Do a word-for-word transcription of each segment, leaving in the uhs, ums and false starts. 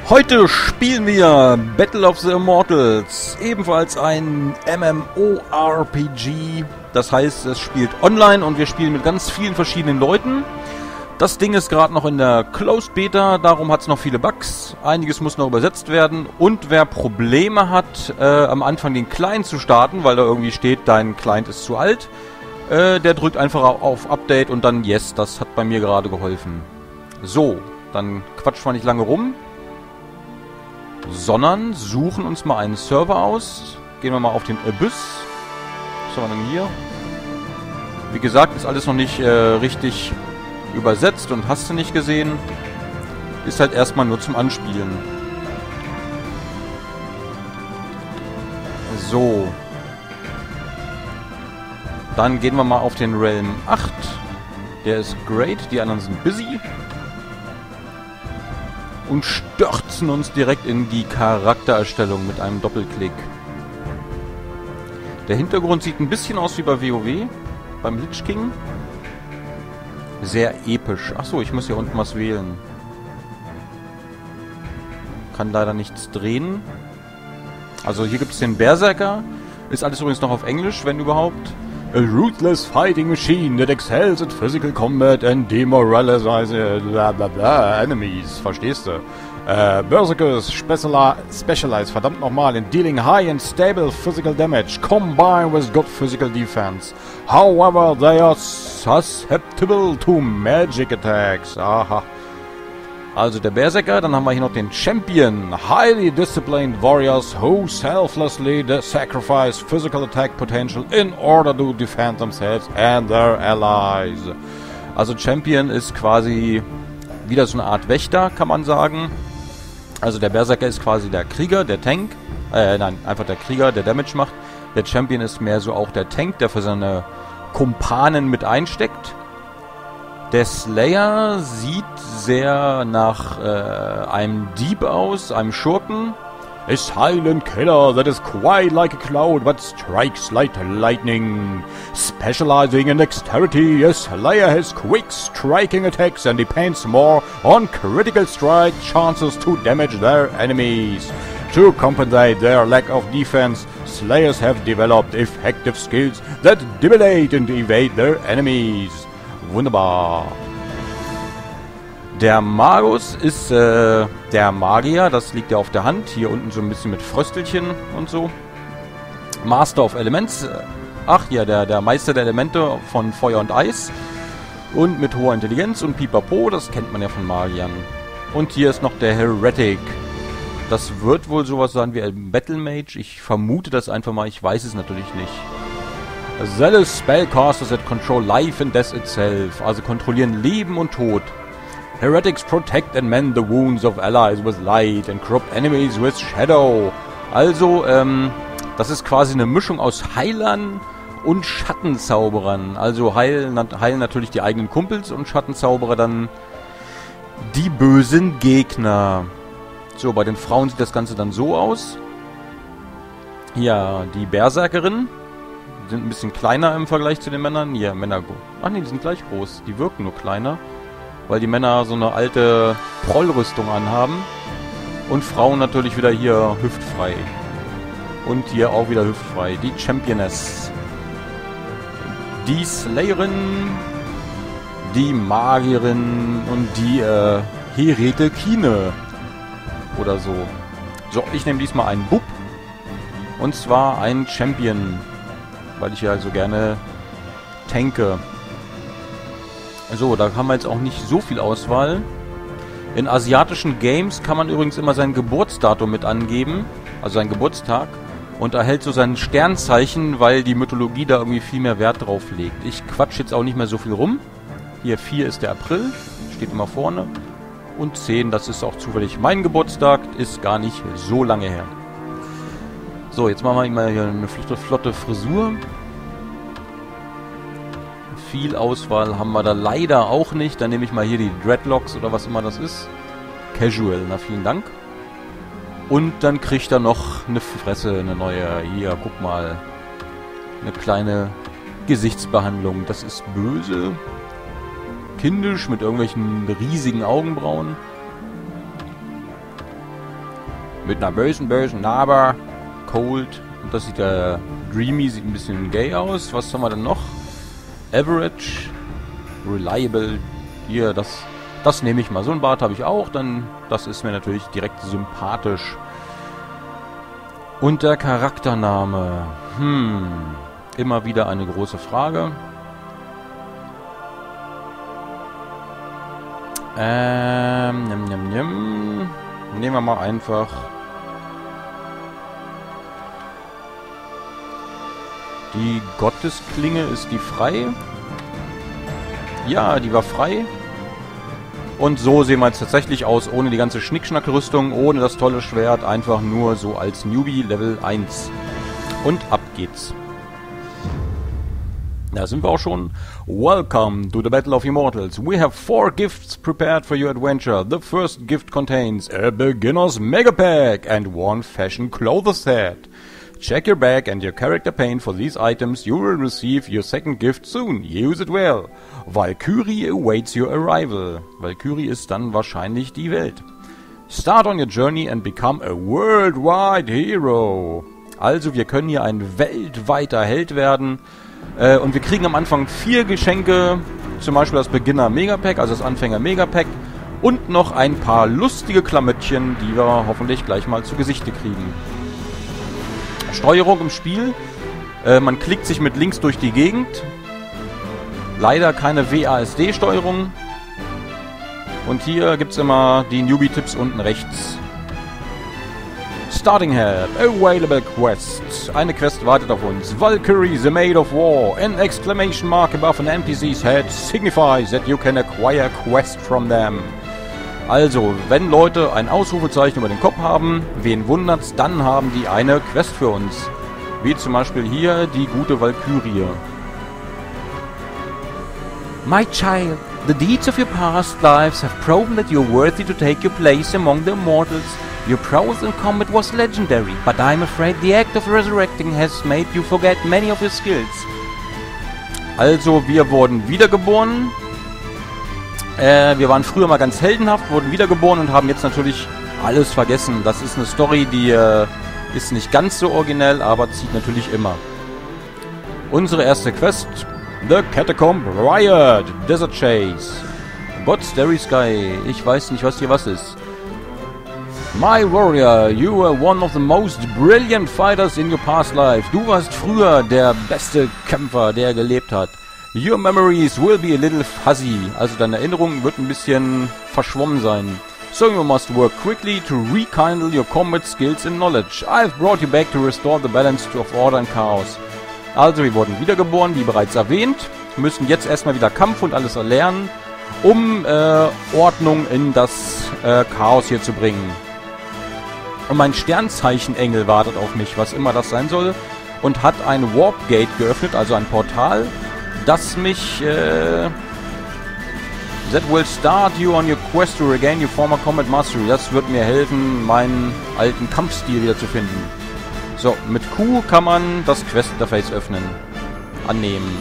Heute spielen wir Battle of the Immortals, ebenfalls ein MMORPG. Das heißt, es spielt online und wir spielen mit ganz vielen verschiedenen Leuten. Das Ding ist gerade noch in der Closed Beta, darum hat es noch viele Bugs. Einiges muss noch übersetzt werden. Und wer Probleme hat, äh, am Anfang den Client zu starten, weil da irgendwie steht, dein Client ist zu alt, äh, der drückt einfach auf Update und dann Yes, das hat bei mir gerade geholfen. So, dann quatschen wir nicht lange rum, sondern suchen uns mal einen Server aus. Gehen wir mal auf den Abyss. Was haben wir denn hier? Wie gesagt, ist alles noch nicht äh, richtig übersetzt und hast du nicht gesehen. Ist halt erstmal nur zum Anspielen. So. Dann gehen wir mal auf den Realm acht. Der ist great, die anderen sind busy. Und stürzen uns direkt in die Charaktererstellung mit einem Doppelklick. Der Hintergrund sieht ein bisschen aus wie bei WoW, beim Lich King. Sehr episch. Achso, ich muss hier unten was wählen. Kann leider nichts drehen. Also hier gibt es den Berserker. Ist alles übrigens noch auf Englisch, wenn überhaupt. A ruthless fighting machine that excels at physical combat and demoralizes bla bla bla enemies. Verstehst du? Uh, Berserkers speciali specialize, verdammt nochmal, in dealing high and stable physical damage combined with good physical defense. However, they are susceptible to magic attacks. Aha. Also der Berserker, dann haben wir hier noch den Champion. Highly disciplined warriors who selflessly sacrifice physical attack potential in order to defend themselves and their allies. Also Champion ist quasi wieder so eine Art Wächter, kann man sagen. Also der Berserker ist quasi der Krieger, der Tank. Äh, nein, einfach der Krieger, der Damage macht. Der Champion ist mehr so auch der Tank, der für seine Kumpanen mit einsteckt. Der Slayer sieht sehr nach äh, einem Dieb aus, einem Schurken. A silent killer that is quite like a cloud but strikes like lightning. Specializing in dexterity, a Slayer has quick striking attacks and depends more on critical strike chances to damage their enemies. To compensate their lack of defense, Slayers have developed effective skills that debilate and evade their enemies. Wunderbar. Der Magus ist äh, der Magier, das liegt ja auf der Hand. Hier unten so ein bisschen mit Fröstelchen und so. Master of Elements. Ach ja, der, der Meister der Elemente von Feuer und Eis. Und mit hoher Intelligenz und Pipapo, das kennt man ja von Magiern. Und hier ist noch der Heretic. Das wird wohl sowas sein wie ein Battle Mage. Ich vermute das einfach mal, ich weiß es natürlich nicht. Zealous Spellcasters that control life and death itself. Also kontrollieren Leben und Tod. Heretics protect and mend the wounds of allies with light and corrupt enemies with shadow. Also, ähm, das ist quasi eine Mischung aus Heilern und Schattenzauberern. Also heilen, heilen natürlich die eigenen Kumpels und Schattenzauberer dann die bösen Gegner. So, bei den Frauen sieht das Ganze dann so aus. Ja, die Berserkerin. Sind ein bisschen kleiner im Vergleich zu den Männern. Hier, Männer... Ach nee, die sind gleich groß. Die wirken nur kleiner. Weil die Männer so eine alte Prollrüstung anhaben. Und Frauen natürlich wieder hier hüftfrei. Und hier auch wieder hüftfrei. Die Championess. Die Slayerin. Die Magierin. Und die äh, Heretikine. Oder so. So, ich nehme diesmal einen Bub. Und zwar einen Champion. Weil ich ja so gerne tanke. So, da haben wir jetzt auch nicht so viel Auswahl. In asiatischen Games kann man übrigens immer sein Geburtsdatum mit angeben. Also seinen Geburtstag. Und erhält so sein Sternzeichen, weil die Mythologie da irgendwie viel mehr Wert drauf legt. Ich quatsch jetzt auch nicht mehr so viel rum. Hier vier ist der April. Steht immer vorne. Und zehn, das ist auch zufällig mein Geburtstag. Ist gar nicht so lange her. So, jetzt machen wir mal hier eine flotte, flotte Frisur. Viel Auswahl haben wir da leider auch nicht. Dann nehme ich mal hier die Dreadlocks oder was immer das ist. Casual, na vielen Dank. Und dann kriegt er noch eine Fresse, eine neue. Hier, guck mal. Eine kleine Gesichtsbehandlung. Das ist böse. Kindisch mit irgendwelchen riesigen Augenbrauen. Mit einer bösen, bösen Narbe. Cold. Und das sieht ja... Dreamy sieht ein bisschen gay aus. Was haben wir denn noch? Average. Reliable. Hier, das... Das nehme ich mal. So ein Bart habe ich auch. Dann... Das ist mir natürlich direkt sympathisch. Und der Charaktername. Hm... Immer wieder eine große Frage. Ähm, nimm, nimm, nimm. Nehmen wir mal einfach... Die Gottesklinge, ist die frei? Ja, die war frei. Und so sehen wir jetzt tatsächlich aus, ohne die ganze Schnickschnack-Rüstung, ohne das tolle Schwert, einfach nur so als Newbie Level eins. Und ab geht's. Da sind wir auch schon. Welcome to the Battle of Immortals. We have four gifts prepared for your adventure. The first gift contains a beginner's mega pack and one fashion clothes set. Check your bag and your character paint for these items. You will receive your second gift soon. Use it well. Valkyrie awaits your arrival. Valkyrie ist dann wahrscheinlich die Welt. Start on your journey and become a worldwide hero. Also wir können hier ein weltweiter Held werden. Äh, und wir kriegen am Anfang vier Geschenke, zum Beispiel das Beginner Megapack, also das Anfänger Megapack, und noch ein paar lustige Klamöttchen, die wir hoffentlich gleich mal zu Gesichte kriegen. Steuerung im Spiel, äh, man klickt sich mit links durch die Gegend, leider keine W A S D-Steuerung, und hier gibt es immer die Newbie-Tipps unten rechts. Starting Help, Available Quest. Eine Quest wartet auf uns. Valkyrie, the Maid of War. An exclamation mark above an N P C's head signifies that you can acquire a quest from them. Also, wenn Leute ein Ausrufezeichen über den Kopf haben, wen wundert's, dann haben die eine Quest für uns. Wie zum Beispiel hier die gute Valkyrie. My child, the deeds of your past lives have proven that you're worthy to take your place among the immortals. Your prowess in combat was legendary, but I'm afraid the act of resurrecting has made you forget many of your skills. Also, wir wurden wiedergeboren. Äh, wir waren früher mal ganz heldenhaft, wurden wiedergeboren und haben jetzt natürlich alles vergessen. Das ist eine Story, die äh, ist nicht ganz so originell, aber zieht natürlich immer. Unsere erste Quest: The Catacomb Riot, Desert Chase. God Starry Sky. Ich weiß nicht, was hier was ist. My warrior, you were one of the most brilliant fighters in your past life. Du warst früher der beste Kämpfer, der gelebt hat. Your memories will be a little fuzzy. Also deine Erinnerung wird ein bisschen verschwommen sein. So you must work quickly to rekindle your combat skills and knowledge. I've brought you back to restore the balance of order and chaos. Also wir wurden wiedergeboren, wie bereits erwähnt. Müssen jetzt erstmal wieder Kampf und alles erlernen, um äh, Ordnung in das äh, Chaos hier zu bringen. Und mein Sternzeichenengel wartet auf mich, was immer das sein soll, und hat ein Warp Gate geöffnet, also ein Portal, das mich, äh, that will start you on your quest to regain your former combat mastery. Das wird mir helfen, meinen alten Kampfstil wieder zu finden. So, mit Q kann man das Quest-Interface öffnen. Annehmen.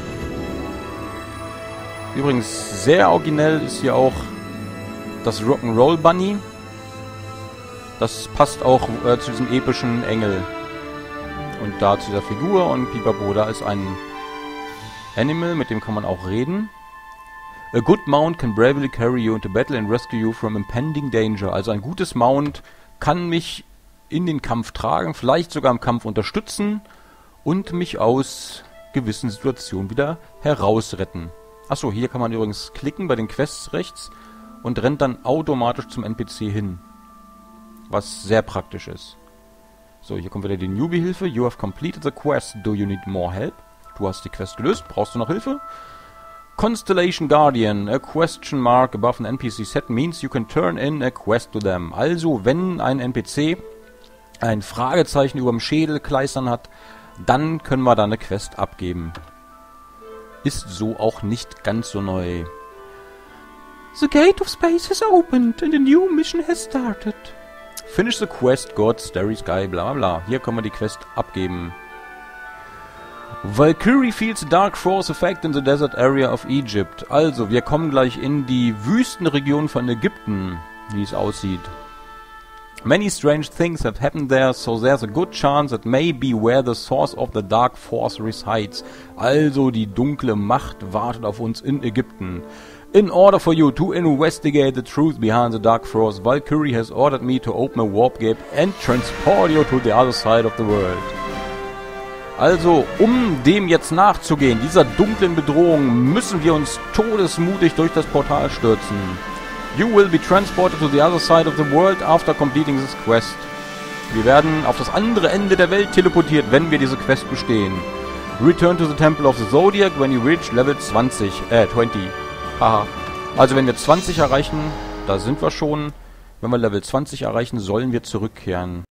Übrigens, sehr originell ist hier auch das Rock'n'Roll Bunny. Das passt auch äh, zu diesem epischen Engel. Und da zu dieser Figur und Pipapo, da ist ein Animal, mit dem kann man auch reden. A good mount can bravely carry you into battle and rescue you from impending danger. Also ein gutes Mount kann mich in den Kampf tragen, vielleicht sogar im Kampf unterstützen und mich aus gewissen Situationen wieder herausretten. Achso, hier kann man übrigens klicken bei den Quests rechts und rennt dann automatisch zum N P C hin. Was sehr praktisch ist. So, hier kommt wieder die Newbie-Hilfe. You have completed the quest. Do you need more help? Du hast die Quest gelöst. Brauchst du noch Hilfe? Constellation Guardian. A question mark above an N P C set means you can turn in a quest to them. Also, wenn ein N P C ein Fragezeichen über dem Schädel kleistern hat, dann können wir da eine Quest abgeben. Ist so auch nicht ganz so neu. The gate of space has opened and a new mission has started. Finish the quest, God, Starry Sky, bla bla bla. Hier können wir die Quest abgeben. Valkyrie feels a dark force effect in the desert area of Egypt. Also, wir kommen gleich in die Wüstenregion von Ägypten, wie es aussieht. Many strange things have happened there, so there's a good chance it may be where the source of the dark force resides. Also die dunkle Macht wartet auf uns in Ägypten. In order for you to investigate the truth behind the dark force, Valkyrie has ordered me to open a warp gate and transport you to the other side of the world. Also, um dem jetzt nachzugehen, dieser dunklen Bedrohung, müssen wir uns todesmutig durch das Portal stürzen. You will be transported to the other side of the world after completing this quest. Wir werden auf das andere Ende der Welt teleportiert, wenn wir diese Quest bestehen. Return to the Temple of the Zodiac when you reach Level zwanzig, äh, zwanzig. Haha. Also wenn wir zwanzig erreichen, da sind wir schon. Wenn wir Level zwanzig erreichen, sollen wir zurückkehren.